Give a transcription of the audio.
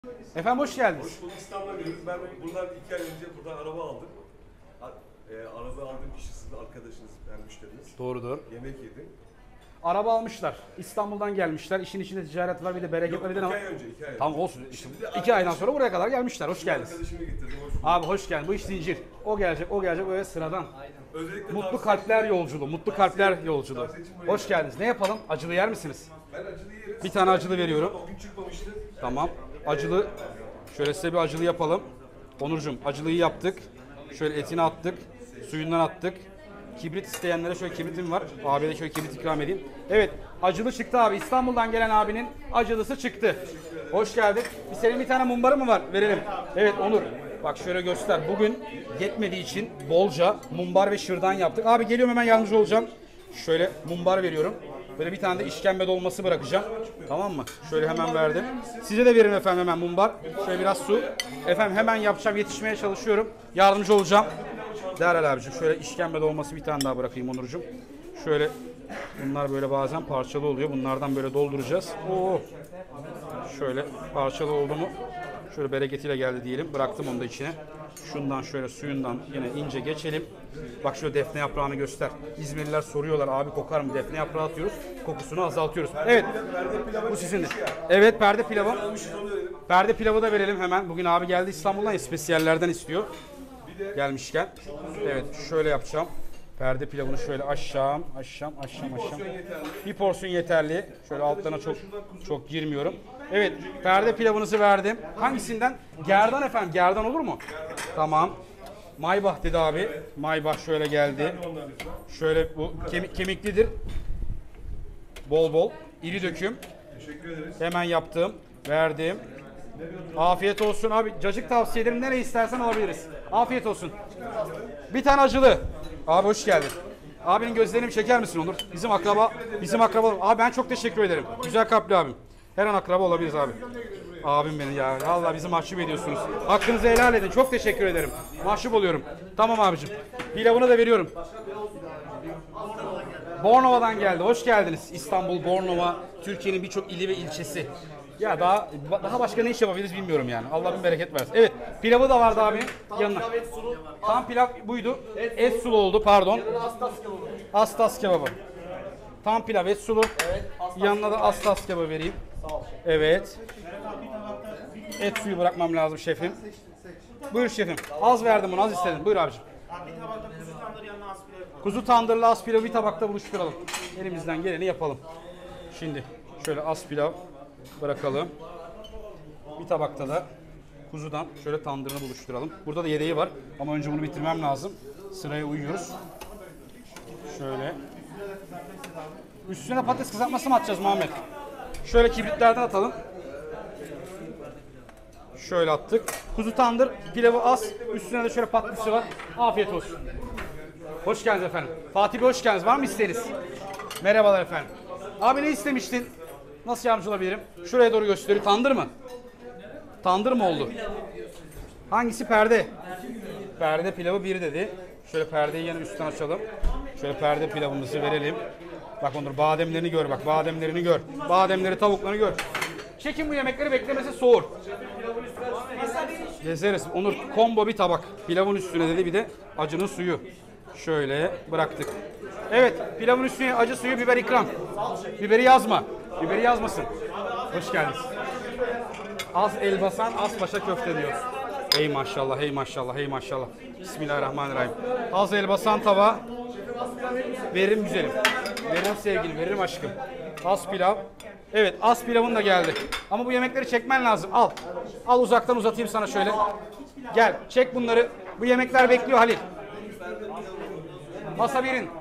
Efendim hoş geldiniz. Hoş bulduk, İstanbul'a geliyoruz. Ben bundan 2 ay önce buradan araba aldım. Araba aldığım kişi sizin arkadaşınız, yani müşteriniz. Doğrudur. Yemek yedim. Araba almışlar. İstanbul'dan gelmişler. İşin içinde ticaret var, bir de bereket Yok, var. 2 ay önce, 2 ay önce. Tamam olsun. İşte Şimdi 2 aydan sonra buraya kadar gelmişler. Hoş geldiniz. Arkadaşımı getirdim, hoş bulduk. Abi hoş geldin. Bu iş zincir. O gelecek, o gelecek. Böyle sıradan. Özellikle Mutlu kalpler yolculuğu. Mutlu kalpler yolculuğu. Hoş geldiniz. Ne yapalım? Acılı yer misiniz? Ben acılı yerim. Bir tane acılı veriyorum. O gün çıkmamıştı. Tamam. Acılı. Şöyle size bir acılı yapalım. Onurcuğum acılıyı yaptık. Şöyle etini attık. Suyundan attık. Kibrit isteyenlere şöyle kibritim var. Abiye de şöyle kibrit ikram edeyim. Evet, acılı çıktı abi. İstanbul'dan gelen abinin acılısı çıktı. Hoş geldin. Senin bir tane mumbarı mı var? Verelim. Evet Onur. Bak şöyle göster. Bugün yetmediği için bolca mumbar ve şırdan yaptık. Abi geliyorum, hemen yardımcı olacağım. Şöyle mumbar veriyorum. Böyle bir tane de işkembe dolması bırakacağım. Tamam mı? Şöyle hemen verdim. Size de veririm efendim hemen mumbar. Şöyle biraz su. Efendim hemen yapacağım. Yetişmeye çalışıyorum. Yardımcı olacağım. Derhal abicim şöyle işkembe dolması bir tane daha bırakayım Onurcuğum. Şöyle bunlar böyle bazen parçalı oluyor. Bunlardan böyle dolduracağız. Oo. Şöyle parçalı oldu mu? Şöyle bereketiyle geldi diyelim. Bıraktım onu da içine. Şundan şöyle suyundan yine ince geçelim. Bak şöyle defne yaprağını göster. İzmirliler soruyorlar abi kokar mı? Defne yaprağı atıyoruz. Kokusunu azaltıyoruz. Evet. Bu sizindir. Evet perde pilavı. Perde pilavı da verelim hemen. Bugün abi geldi İstanbul'dan ya, spesiyallerden istiyor. Gelmişken. Evet şöyle yapacağım. Perde pilavını şöyle aşağı. Bir porsiyon yeterli. Şöyle altlarına çok girmiyorum. Evet perde pilavınızı verdim. Hangisinden? Gerdan efendim. Gerdan olur mu? Tamam. Maybach dedi abi. Maybach şöyle geldi. Şöyle bu kemiklidir. Bol bol. İri döküm. Teşekkür ederiz. Hemen yaptım. Verdim. Afiyet olsun abi. Cacık tavsiye ederim. Nereye istersen alabiliriz. Afiyet olsun. Bir tane acılı. Abi hoş geldin. Abinin gözlerini bir çeker misin Onur? Bizim akraba. Abi ben çok teşekkür ederim. Güzel kalpli abim. Her an akraba olabiliriz abi. Abim benim ya. Vallahi bizi mahcup ediyorsunuz. Hakkınızı helal edin. Çok teşekkür ederim. Mahcup oluyorum. Tamam abicim. Pilavını da veriyorum. Bornova'dan geldi. Hoş geldiniz. İstanbul, Bornova, Türkiye'nin birçok ili ve ilçesi. Ya daha başka ne iş yapabiliriz bilmiyorum yani. Allah bin bereket versin. Evet, pilavı da vardı abi yanına. Tam pilav buydu. Et sulu oldu, pardon. Astas kebabı. Tam pilav et sulu. Yanına da astas kebabı vereyim. Evet. Et suyu bırakmam lazım şefim. Buyur şefim. Az verdim bunu, az istedim. Buyur abiciğim. Kuzu tandırlı az pilavı bir tabakta buluşturalım. Elimizden geleni yapalım. Şimdi şöyle az pilav bırakalım. Bir tabakta da kuzudan şöyle tandırını buluşturalım. Burada da yedeği var ama önce bunu bitirmem lazım. Sıraya uyuyoruz. Şöyle. Üstüne patates kızartması mı atacağız Muhammed? Şöyle kibritlerden atalım. Şöyle attık. Kuzu tandır, pilavı az. Üstüne de şöyle patatesi var. Afiyet olsun. Hoş geldiniz efendim. Fatih Bey hoş geldiniz. Var mı isteğiniz? Merhabalar efendim. Abi ne istemiştin? Nasıl yardımcı olabilirim? Şuraya doğru gösteriyor. Tandır mı? Tandır mı oldu? Hangisi perde? Perde pilavı 1 dedi. Şöyle perdeyi yine üstten açalım. Şöyle perde pilavımızı verelim. Bak Onur bademlerini gör bak. Bademlerini gör. Bademleri, tavuklarını gör. Çekin bu yemekleri, beklemesi soğur. Gezeriz. Onur combo bir tabak. Pilavın üstüne dedi, bir de acının suyu. Şöyle bıraktık. Evet, pilavın üstüne acı suyu, biber ikram. Biberi yazma. Biberi yazmasın. Hoş geldiniz. Az elbasan, az paşa köfte diyor. Ey maşallah, hey maşallah, hey maşallah. Bismillahirrahmanirrahim. Az elbasan tava. Veririm güzelim. Veririm sevgilim, veririm aşkım. Az pilav. Evet, az pilavın da geldi. Ama bu yemekleri çekmen lazım. Al. Al uzaktan uzatayım sana şöyle. Gel, çek bunları. Bu yemekler bekliyor Halil. Masa birin.